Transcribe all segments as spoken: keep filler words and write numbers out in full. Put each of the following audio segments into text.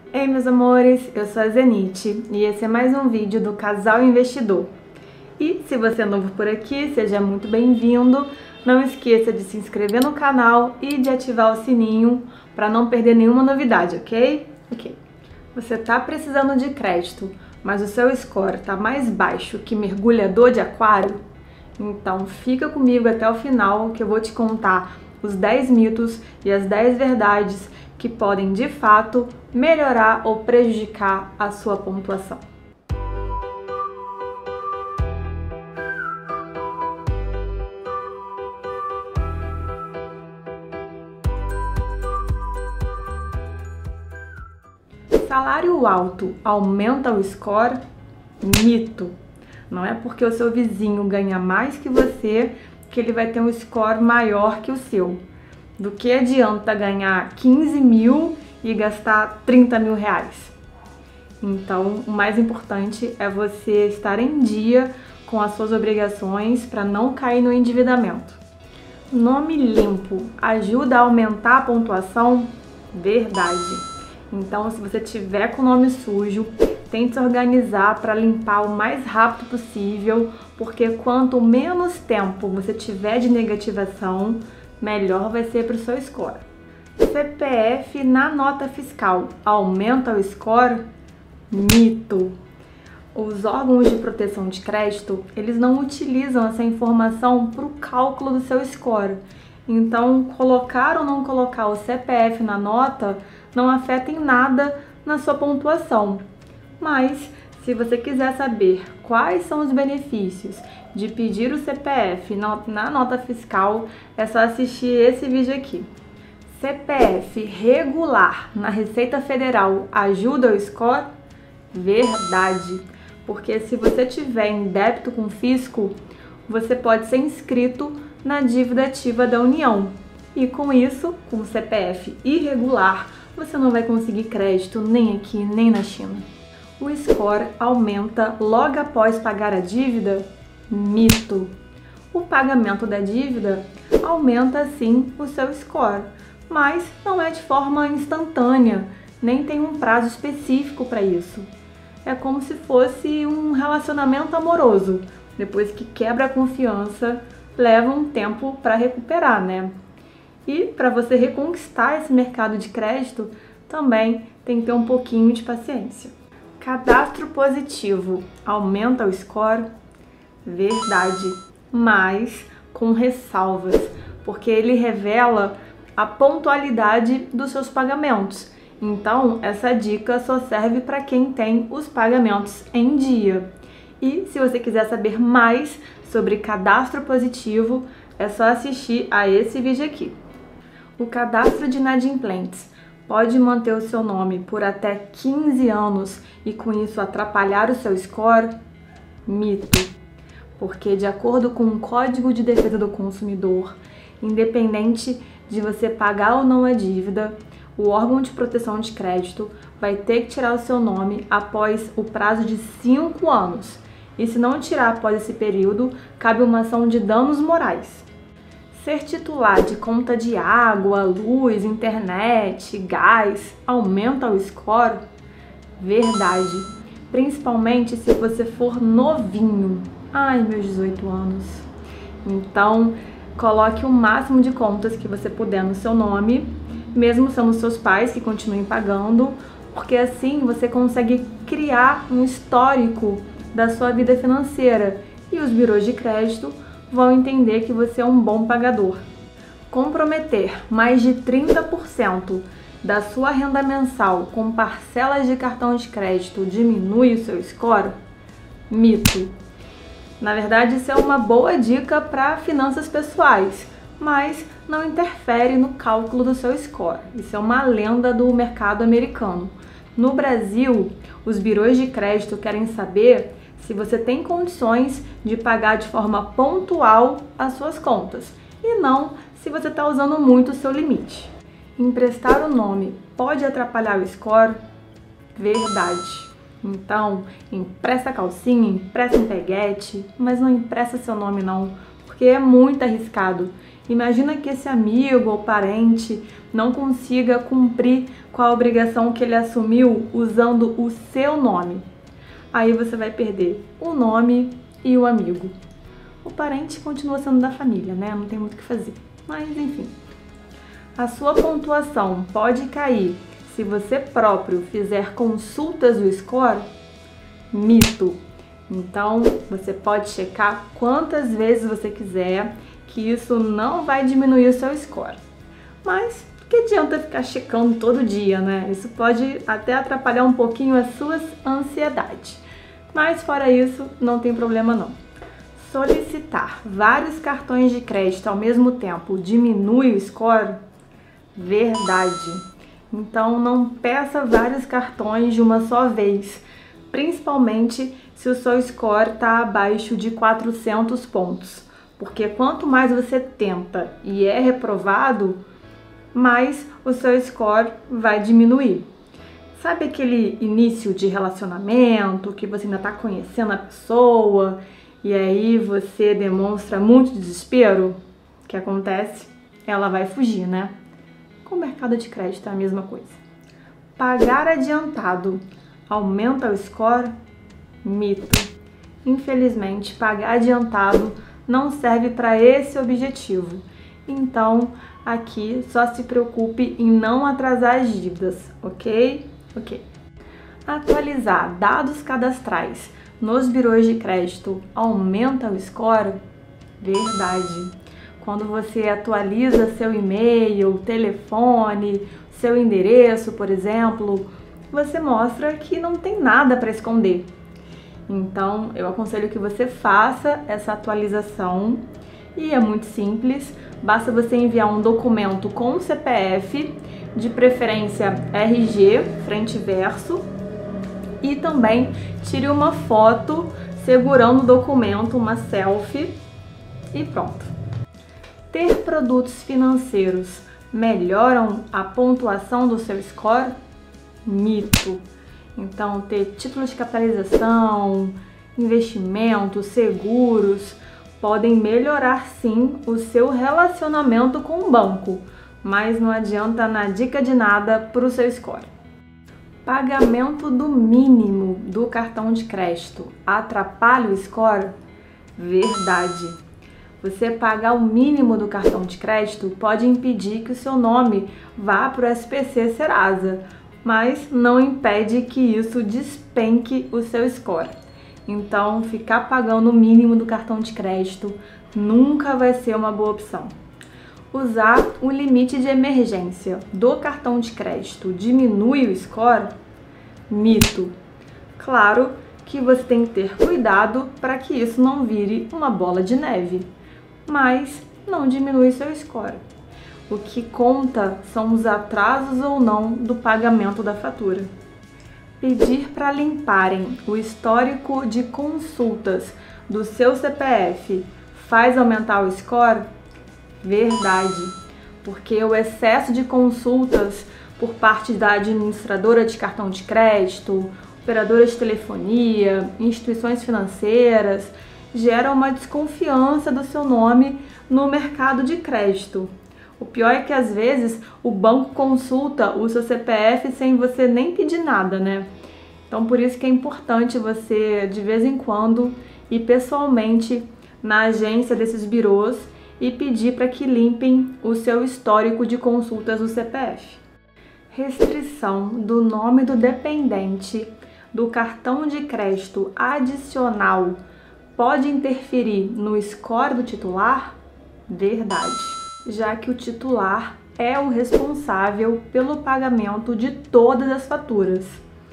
Ei, meus amores, eu sou a Zenite e esse é mais um vídeo do Casal Investidor. E se você é novo por aqui, seja muito bem-vindo. Não esqueça de se inscrever no canal e de ativar o sininho para não perder nenhuma novidade, ok? Ok. Você tá precisando de crédito, mas o seu score tá mais baixo que mergulhador de aquário? Então fica comigo até o final que eu vou te contar os dez mitos e as dez verdades que podem de fato melhorar ou prejudicar a sua pontuação. Salário alto aumenta o score? Mito! Não é porque o seu vizinho ganha mais que você que ele vai ter um score maior que o seu. Do que adianta ganhar quinze mil e gastar trinta mil reais? Então, o mais importante é você estar em dia com as suas obrigações para não cair no endividamento. Nome limpo ajuda a aumentar a pontuação? Verdade. Então, se você tiver com o nome sujo, tente se organizar para limpar o mais rápido possível, porque quanto menos tempo você tiver de negativação, melhor vai ser para o seu score. C P F na nota fiscal aumenta o score? Mito! Os órgãos de proteção de crédito, eles não utilizam essa informação para o cálculo do seu score. Então, colocar ou não colocar o C P F na nota não afeta em nada na sua pontuação. Mas, se você quiser saber quais são os benefícios de pedir o C P F na nota fiscal, é só assistir esse vídeo aqui. C P F regular na Receita Federal ajuda o score? Verdade! Porque se você tiver em débito com o fisco, você pode ser inscrito na dívida ativa da União. E com isso, com o C P F irregular, você não vai conseguir crédito nem aqui, nem na China. O score aumenta logo após pagar a dívida? Mito! O pagamento da dívida aumenta sim o seu score, mas não é de forma instantânea, nem tem um prazo específico para isso. É como se fosse um relacionamento amoroso. Depois que quebra a confiança, leva um tempo para recuperar, né? E para você reconquistar esse mercado de crédito, também tem que ter um pouquinho de paciência. Cadastro positivo aumenta o score? Verdade, mas com ressalvas, porque ele revela a pontualidade dos seus pagamentos. Então, essa dica só serve para quem tem os pagamentos em dia. E se você quiser saber mais sobre cadastro positivo, é só assistir a esse vídeo aqui. O cadastro de inadimplentes pode manter o seu nome por até quinze anos e com isso atrapalhar o seu score? Mito! Porque de acordo com o Código de Defesa do Consumidor, independente de você pagar ou não a dívida, o órgão de proteção de crédito vai ter que tirar o seu nome após o prazo de cinco anos. E se não tirar após esse período, cabe uma ação de danos morais. Ser titular de conta de água, luz, internet, gás aumenta o score? Verdade. Principalmente se você for novinho. Ai, meus dezoito anos. Então, coloque o máximo de contas que você puder no seu nome, mesmo sendo seus pais que continuem pagando, porque assim você consegue criar um histórico da sua vida financeira e os birôs de crédito vão entender que você é um bom pagador. Comprometer mais de trinta por cento da sua renda mensal com parcelas de cartão de crédito diminui o seu score? Mito! Na verdade, isso é uma boa dica para finanças pessoais, mas não interfere no cálculo do seu score. Isso é uma lenda do mercado americano. No Brasil, os birôs de crédito querem saber se você tem condições de pagar de forma pontual as suas contas e não se você está usando muito o seu limite. Emprestar o nome pode atrapalhar o score? Verdade. Então, empresta calcinha, empresta um peguete, mas não empresta seu nome não, porque é muito arriscado. Imagina que esse amigo ou parente não consiga cumprir com a obrigação que ele assumiu usando o seu nome. Aí você vai perder o nome e o amigo. O parente continua sendo da família, né? Não tem muito o que fazer. Mas enfim. A sua pontuação pode cair se você próprio fizer consultas do score? Mito. Então, você pode checar quantas vezes você quiser, que isso não vai diminuir o seu score. Mas, que adianta ficar checando todo dia, né? Isso pode até atrapalhar um pouquinho as suas ansiedades. Mas, fora isso, não tem problema não. Solicitar vários cartões de crédito ao mesmo tempo diminui o score? Verdade. Então, não peça vários cartões de uma só vez, principalmente se o seu score está abaixo de quatrocentos pontos, porque quanto mais você tenta e é reprovado, mais o seu score vai diminuir. Sabe aquele início de relacionamento, que você ainda está conhecendo a pessoa e aí você demonstra muito desespero? O que acontece? Ela vai fugir, né? Com o mercado de crédito é a mesma coisa. Pagar adiantado aumenta o score? Mito. Infelizmente, pagar adiantado não serve para esse objetivo. Então, aqui só se preocupe em não atrasar as dívidas, ok? Ok. Atualizar dados cadastrais nos birôs de crédito aumenta o score? Verdade. Quando você atualiza seu e-mail, telefone, seu endereço, por exemplo, você mostra que não tem nada para esconder. Então, eu aconselho que você faça essa atualização e é muito simples. Basta você enviar um documento com o C P F, de preferência R G, frente e verso, e também tire uma foto segurando o documento, uma selfie, e pronto. Ter produtos financeiros melhoram a pontuação do seu score? Mito. Então, ter títulos de capitalização, investimentos, seguros, podem melhorar sim o seu relacionamento com o banco, mas não adianta na dica de nada para o seu score. Pagamento do mínimo do cartão de crédito atrapalha o score? Verdade. Você pagar o mínimo do cartão de crédito pode impedir que o seu nome vá para o S P C Serasa, mas não impede que isso despenque o seu score. Então, ficar pagando o mínimo do cartão de crédito nunca vai ser uma boa opção. Usar o limite de emergência do cartão de crédito diminui o score? Mito. Claro que você tem que ter cuidado para que isso não vire uma bola de neve, mas não diminui seu score. O que conta são os atrasos ou não do pagamento da fatura. Pedir para limparem o histórico de consultas do seu C P F faz aumentar o score? Verdade, porque o excesso de consultas por parte da administradora de cartão de crédito, operadoras de telefonia, instituições financeiras, gera uma desconfiança do seu nome no mercado de crédito. O pior é que às vezes o banco consulta o seu C P F sem você nem pedir nada, né? Então por isso que é importante você de vez em quando ir pessoalmente na agência desses birôs e pedir para que limpem o seu histórico de consultas do C P F. Restrição do nome do dependente do cartão de crédito adicional pode interferir no score do titular? Verdade, já que o titular é o responsável pelo pagamento de todas as faturas.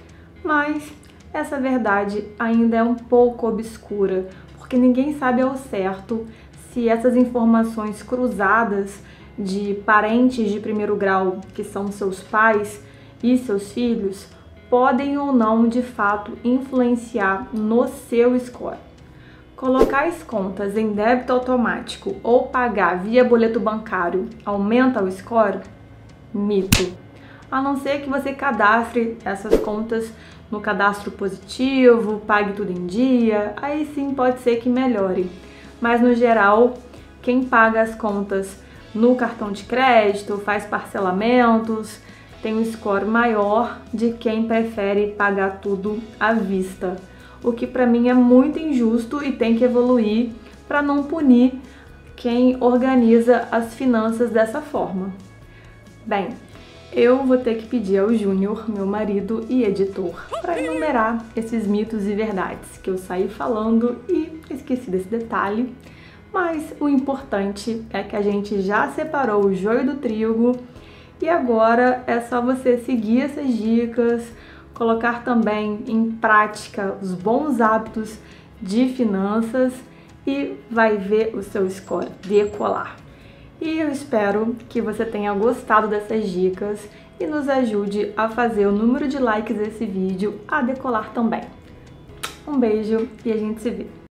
Mas essa verdade ainda é um pouco obscura, porque ninguém sabe ao certo se essas informações cruzadas de parentes de primeiro grau, que são seus pais e seus filhos, podem ou não de fato influenciar no seu score. Colocar as contas em débito automático ou pagar via boleto bancário aumenta o score? Mito. A não ser que você cadastre essas contas no cadastro positivo, pague tudo em dia, aí sim pode ser que melhore. Mas no geral, quem paga as contas no cartão de crédito, faz parcelamentos, tem um score maior de quem prefere pagar tudo à vista. O que para mim é muito injusto e tem que evoluir para não punir quem organiza as finanças dessa forma. Bem, eu vou ter que pedir ao Júnior, meu marido e editor, para enumerar esses mitos e verdades que eu saí falando e esqueci desse detalhe. Mas o importante é que a gente já separou o joio do trigo e agora é só você seguir essas dicas, colocar também em prática os bons hábitos de finanças e vai ver o seu score decolar. E eu espero que você tenha gostado dessas dicas e nos ajude a fazer o número de likes desse vídeo a decolar também. Um beijo e a gente se vê!